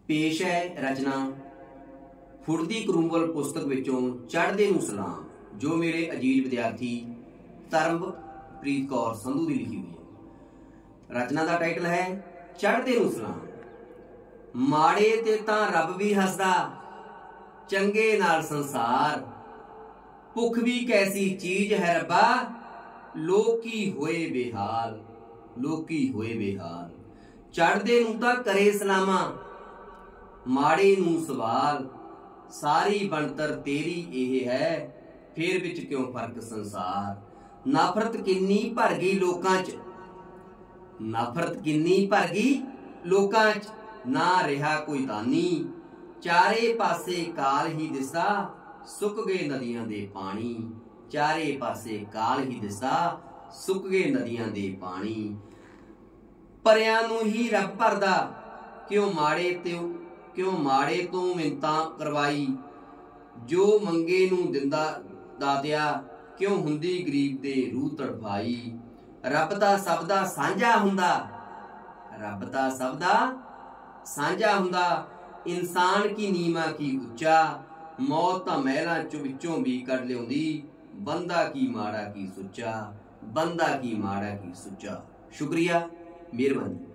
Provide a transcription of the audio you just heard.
पेश है रचना फुरदी करूंबल पुस्तक विचों चढ़दे नूं सलाम, जो मेरे अजीज विद्यार्थी धर्मप्रीत कौर संधू की लिखी हुई है। रचना का टाइटल है चढ़दे नूं सलाम। माड़े ते तां रब भी हसदा, चंगे नाल संसार, भुख भी कैसी चीज है रब्बा, लोकी होए बेहाल, लोकी होए बेहाल। चढ़दे नूं तां करे सलामा, माड़े नूं सवाल, सारी बनतर तेरी एह है, फिर विच क्यों फर्क संसार। नफरत किन्नी भर गई लोकां च, नफरत किन्नी भर गई लोकां च, ना रहा कोई दानी, चारे पासे काल ही दिसदा, सुक गए नदियां दे पानी। चारे पासे काल ही दिसदा, सुक गए नदियां दे पानी। परियां नूं ही रब भरदा, क्यों माड़े तो मिन्नतां करवाई, जो मंगे नूं दिंदा दातिया, क्यों हुंदी गरीब दे रूह तड़फाई। रब तां सब दा सांझा हुंदा, रब तां सब दा सांझा हुंदा, इंसान की नीमा की उच्चा, मौत तां महलां चों विचों भी कढ लिआउंदी, बंदा की माड़ा की सुच्चा, बंदा की माड़ा की सुच्चा। शुक्रिया, मेहरबानी।